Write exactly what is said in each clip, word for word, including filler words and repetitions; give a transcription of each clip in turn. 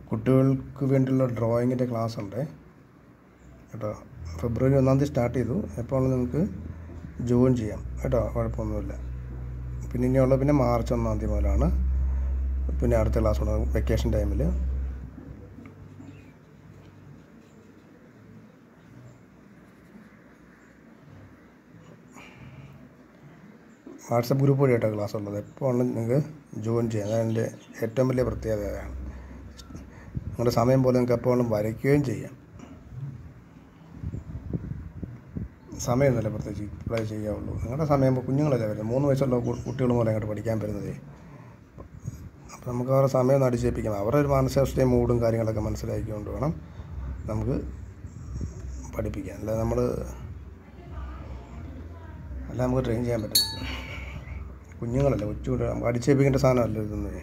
കുട്ടികൾക്ക് വേണ്ടിയുള്ള ഡ്രോയിങ്ങിൻ്റെ ക്ലാസ് ഉണ്ട് കേട്ടോ. ഫെബ്രുവരി ഒന്നാം തീയതി സ്റ്റാർട്ട് ചെയ്തു. എപ്പോൾ നിങ്ങൾക്ക് ജോയിൻ ചെയ്യാം കേട്ടോ, കുഴപ്പമൊന്നുമില്ല. പിന്നെ ഇനിയുള്ള പിന്നെ മാർച്ച് ഒന്നാം തീയതി മുതലാണ് പിന്നെ അടുത്ത ക്ലാസ് തുടങ്ങും, വെക്കേഷൻ ടൈമിൽ. വാട്സപ്പ് ഗ്രൂപ്പ് വഴിയായിട്ടാണ് ക്ലാസ് ഉള്ളത്. എപ്പോൾ നിങ്ങൾക്ക് ജോയിൻ ചെയ്യാം. അതെൻ്റെ ഏറ്റവും വലിയ പ്രത്യേകതയാണ്. നിങ്ങളുടെ സമയം പോലെ നിങ്ങൾക്ക് എപ്പോഴും വരയ്ക്കുകയും ചെയ്യാം. സമയമൊന്നുമില്ല പ്രത്യേകിച്ച് ഇപ്പോഴേ ചെയ്യാവുള്ളൂ. നിങ്ങളുടെ സമയം കുഞ്ഞുങ്ങളല്ലേ വരുന്നത്, മൂന്ന് വയസ്സുള്ള കുട്ടികൾ മൂലം അങ്ങോട്ട് പഠിക്കാൻ വരുന്നതേ. അപ്പോൾ നമുക്ക് അവരുടെ സമയം ഒന്ന് അടിച്ചേൽപ്പിക്കണം. അവരുടെ ഒരു മാനസികാവസ്ഥയും മൂഡും കാര്യങ്ങളൊക്കെ മനസ്സിലാക്കിക്കൊണ്ട് വേണം നമുക്ക് പഠിപ്പിക്കാൻ. അല്ലാതെ നമ്മൾ അല്ല നമുക്ക് ട്രെയിൻ ചെയ്യാൻ പറ്റും. കുഞ്ഞുങ്ങളല്ലേ, കൊച്ചു നമുക്ക് അടിച്ചേൽപ്പിക്കേണ്ട സാധനമല്ല ഇതൊന്നും.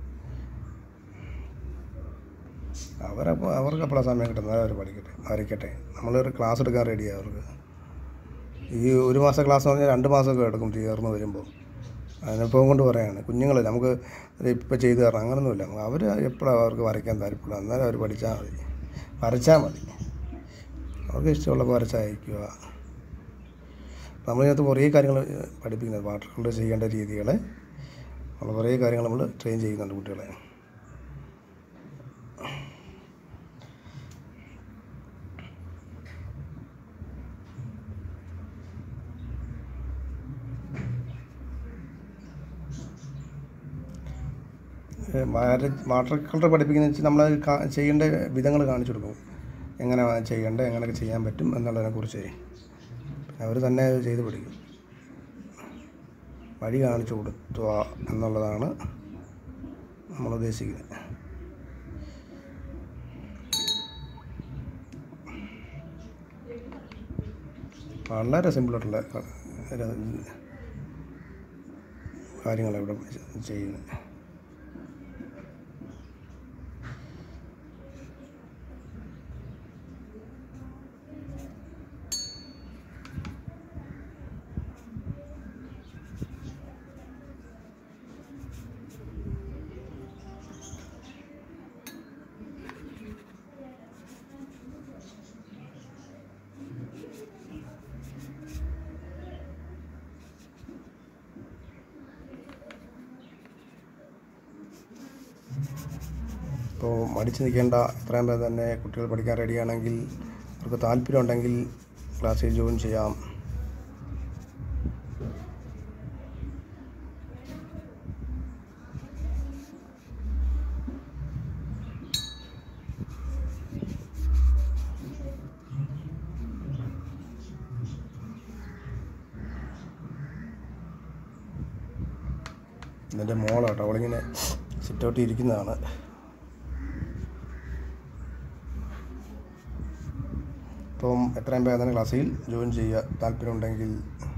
അവരപ്പോൾ അവർക്ക് എപ്പോഴാണ് സമയം കിട്ടുന്നത് അവർ പഠിക്കട്ടെ, വരയ്ക്കട്ടെ. നമ്മളൊരു ക്ലാസ് എടുക്കാൻ റെഡിയാണ് അവർക്ക്. ഈ ഒരു മാസം ക്ലാസ് എന്ന് പറഞ്ഞാൽ രണ്ട് മാസമൊക്കെ എടുക്കും തീർന്ന് വരുമ്പോൾ. അനുഭവം കൊണ്ട് പറയുകയാണ്. കുഞ്ഞുങ്ങളല്ലേ, നമുക്ക് ഇപ്പോൾ ചെയ്ത് തരണം അങ്ങനൊന്നുമില്ല. അവർ എപ്പോഴാണ് അവർക്ക് വരയ്ക്കാൻ താല്പര്യം അന്നേരം അവർ പഠിച്ചാൽ മതി, വരച്ചാൽ മതി. അവർക്ക് ഇഷ്ടമുള്ളപ്പോൾ വരച്ചയക്കുക. നമ്മളിതിനകത്ത് കുറേ കാര്യങ്ങൾ പഠിപ്പിക്കുന്നത്, വാട്ടർ കളർ ചെയ്യേണ്ട രീതികൾ, നമ്മൾ കുറേ കാര്യങ്ങൾ നമ്മൾ ട്രെയിൻ ചെയ്യുന്നുണ്ട് കുട്ടികളെ. വാട്ടർ കളർ പഠിപ്പിക്കുന്നത് വെച്ചാൽ നമ്മൾ ചെയ്യേണ്ട വിധങ്ങൾ കാണിച്ചു കൊടുക്കും, എങ്ങനെ ചെയ്യേണ്ടത്, എങ്ങനെയൊക്കെ ചെയ്യാൻ പറ്റും എന്നുള്ളതിനെക്കുറിച്ച് അവർ തന്നെ ചെയ്ത് പഠിക്കും. വഴി കാണിച്ചു കൊടുക്കുക എന്നുള്ളതാണ് നമ്മൾ ഉദ്ദേശിക്കുന്നത്. വളരെ സിമ്പിളായിട്ടുള്ള കാര്യങ്ങളാണ് ഇവിടെ ചെയ്യുന്നത്. അപ്പോൾ മടിച്ച് നിൽക്കേണ്ട. എത്രയും പേര് തന്നെ കുട്ടികൾ പഠിക്കാൻ റെഡിയാണെങ്കിൽ, അവർക്ക് താല്പര്യം ഉണ്ടെങ്കിൽ ക്ലാസ്സിൽ ജോയിൻ ചെയ്യാം. ഇതിൻ്റെ മോളാട്ടോ, അവളിങ്ങനെ സിറ്റൗട്ട് ഇരിക്കുന്നതാണ്. അപ്പം എത്രയും പേര് തന്നെ ക്ലാസ്സിൽ ജോയിൻ ചെയ്യുക താല്പര്യമുണ്ടെങ്കിൽ.